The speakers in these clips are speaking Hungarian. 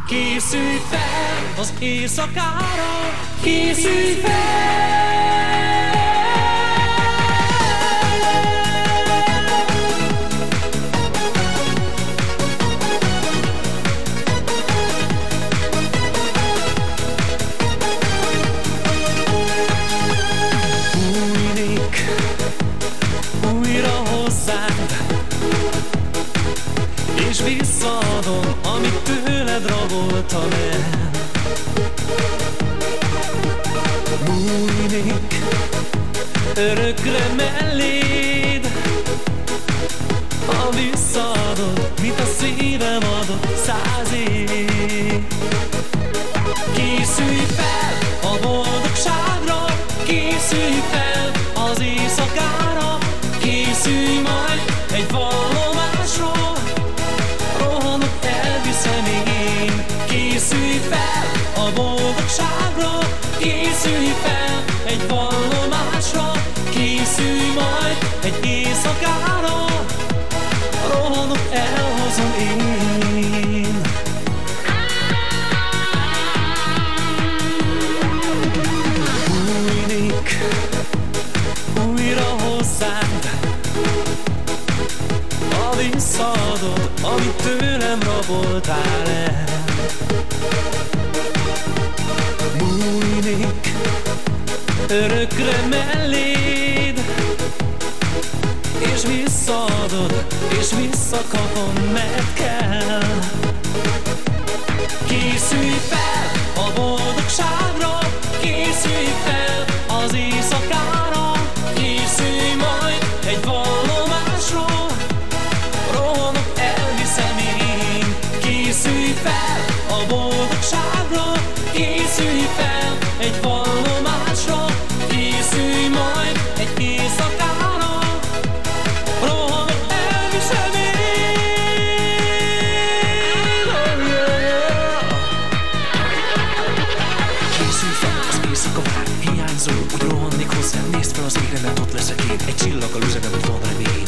Készülj fel az éjszakára, készülj fel! Bújnék újra hozzád, és visszaadom, amit tőled raboltam el. Bújnék örökre melléd, ha visszaadod, mit a szívem adott 100 év. Készülj fel a boldogságra, készülj fel az éjszakára, készülj majd egy vallomásra, rohanok, elviszem én. Készülj fel a boldogságra, készülj fel egy vallomásra, készülj majd egy éjszakára, rohanok, elhozom én. Bújnék újra hozzád, ha visszaadod, amit tőlem raboltál el. Bújnék örökre melléd, és visszaadod, és visszakapom, mert kell. Készülj fel a boldogságra, készülj fel az éjszakára, készülj majd egy vallomásra, rohanok, elviszem én. Készülj fel a boldogságra, készülj fel egy vallomásra, készülj majd egy éjszakára, rohanok, elviszem én. Oh yeah. Készülj fel, az éjszaka vár, hiányzol, úgy rohannék hozzá. Nézd fel az égre, mert ott leszek én, egy csillaggal üzenem, hogy van remény.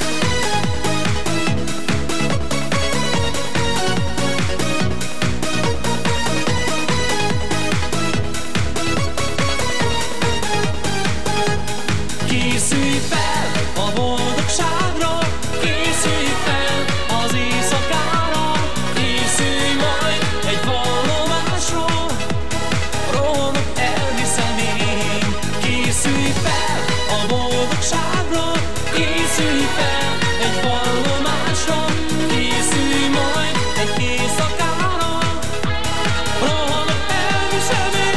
Készülj fel a boldogságra, készülj fel az éjszakára, készülj majd egy vallomásra, rohanok, elviszem én. Készülj fel a boldogságra, készülj fel egy vallomásra, készülj majd egy éjszakára, rohanok, elviszem én.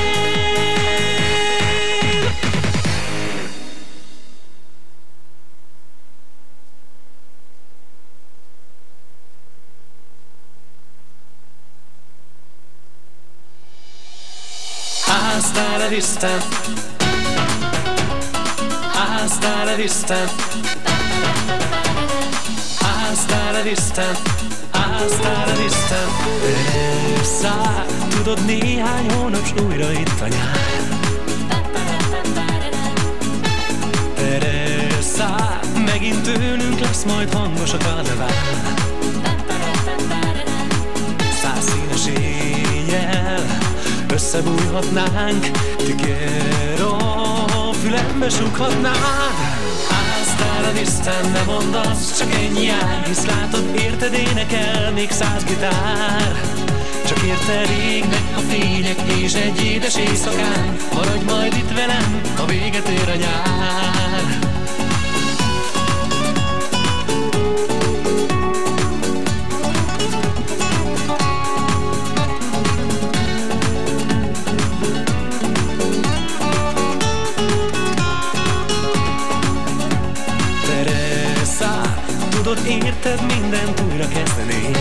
Hasta la vista, hasta la vista, hasta la vista, hasta la vista. Teresa, tudod, néhány hónap s újra itt a nyár. Teresa, megint tőlünk lesz majd hangos a karnevál. 100 színes éjjel összebújhatnánk, Tigero, fülembe súghatnád. Hasta la vista, ne mondd azt, csak ennyi jár, hisz látod, érted, énekel még 100 gitár. Csak érted, égnek a fények, és egy édes éjszakán maradj majd itt velem, ha véget ér a nyár. Tudod, érted, mindent újra kezdenék.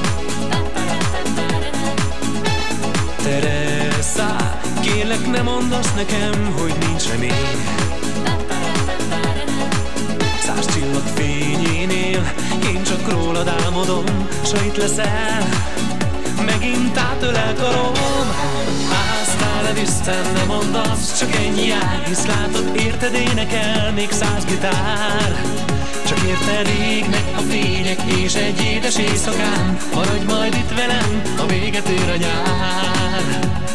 Teresa, kérlek, ne mondd azt nekem, hogy nincs remény. 100 csillag fényénél én csak rólad álmodom, s ha itt leszel, megint átölel karom. Hasta la vista, ne mondd azt, csak ennyi jár, hisz látod, érted, énekel még 100 gitár. Csak csak érted égnek a fények, és egy édes éjszakán maradj majd itt velem, a véget ér a nyár.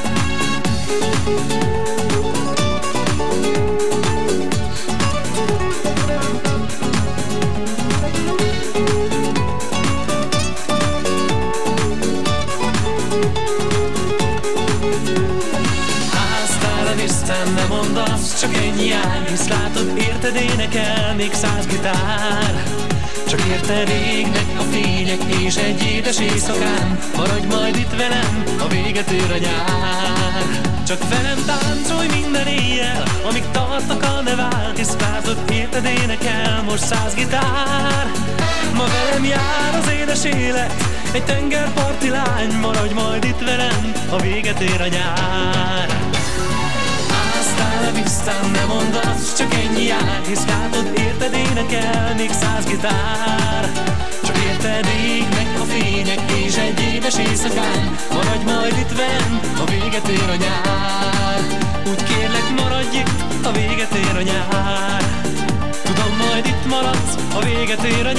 Aztán nem mondd azt, csak ennyi áll, hisz látod, érted, énekel még 100 gitár. Csak érted, égnek a fények, és egy édes éjszakán maradj majd itt velem, a véget ér a nyár. Csak velem táncolj minden éjjel, amíg tart a karnevál, hisz látod, érted, énekel most 100 gitár. Ma velem jár az édes élet, egy tengerparti lány, maradj majd itt velem, a véget ér a nyár. Aztán nem mondd azt, csak ennyi jár, hisz látod, érted, énekel még 100 gitár. Csak érted, égnek a fények, és egy édes éjszakán maradj majd itt velem, a véget ér a nyár. Úgy kérlek, maradj itt, a véget ér a nyár. Tudom, majd itt maradsz, a véget ér a